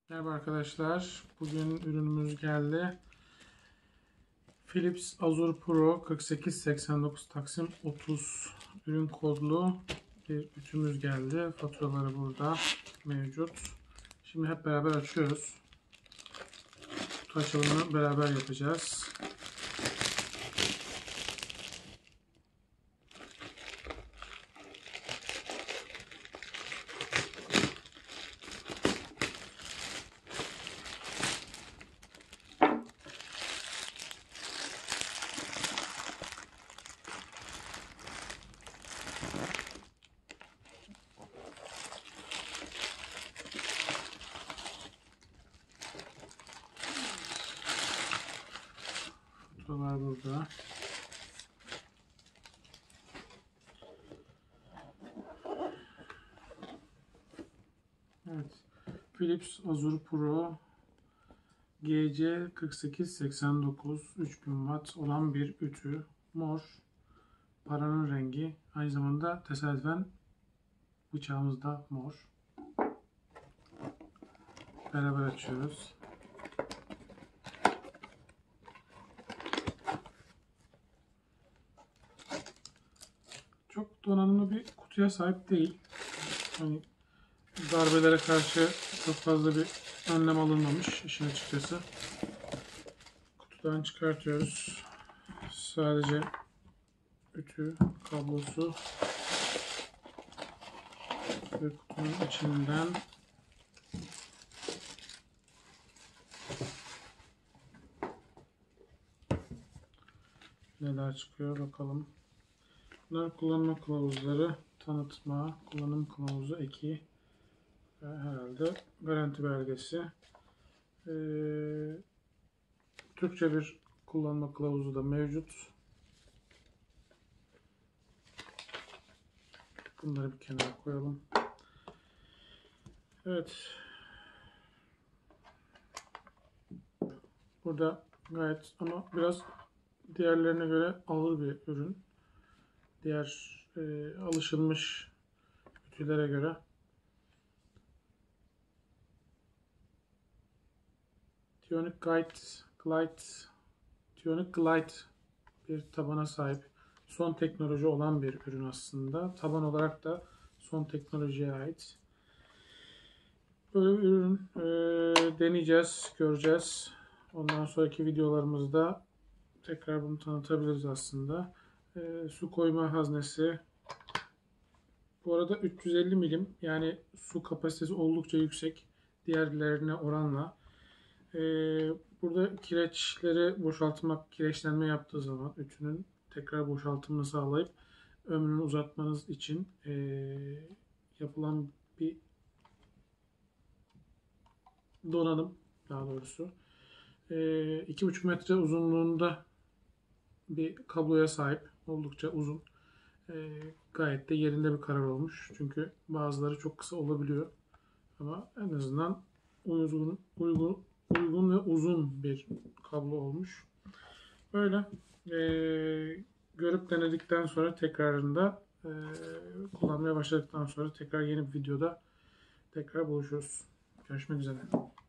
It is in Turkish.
Merhaba arkadaşlar. Bugün ürünümüz geldi. Philips Azure Pro 4889 Taksim 30 ürün kodlu bir ütümüz geldi. Faturaları burada mevcut. Şimdi hep beraber açıyoruz. Kutu açılımını beraber yapacağız. Faturalar burada. Evet. Philips Azure Pro GC 4889 3000 watt olan bir ütü. Mor. Paranın rengi. Aynı zamanda tesadüfen bıçağımız da mor. Beraber açıyoruz. Çok donanımlı bir kutuya sahip değil. Hani darbelere karşı çok fazla bir önlem alınmamış işin açıkçası. Kutudan çıkartıyoruz. Sadece ütü kablosu ve kutunun içinden neler çıkıyor bakalım. Bunlar kullanma kılavuzları, tanıtma, kullanım kılavuzu eki ve herhalde garanti belgesi. Türkçe bir kullanma kılavuzu da mevcut. Bunları bir kenara koyalım. Evet. Burada gayet ama biraz diğerlerine göre ağır bir ürün. Diğer alışılmış ütülere göre. Tionic Glide bir tabana sahip. Son teknoloji olan bir ürün aslında. Taban olarak da son teknolojiye ait. Böyle bir ürün deneyeceğiz, göreceğiz. Ondan sonraki videolarımızda tekrar bunu tanıtabiliriz aslında. Su koyma haznesi. Bu arada 350 milim, yani su kapasitesi oldukça yüksek diğerlerine oranla. Burada kireçleri boşaltmak, kireçlenme yaptığı zaman ütünün tekrar boşaltımını sağlayıp ömrünü uzatmanız için yapılan bir donanım, daha doğrusu. 2,5 metre uzunluğunda bir kabloya sahip, oldukça uzun. Gayet de yerinde bir karar olmuş. Çünkü bazıları çok kısa olabiliyor. Ama en azından uygun ve uzun bir kablo olmuş. Böyle görüp denedikten sonra tekrarında kullanmaya başladıktan sonra tekrar yeni bir videoda tekrar buluşuruz. Görüşmek üzere.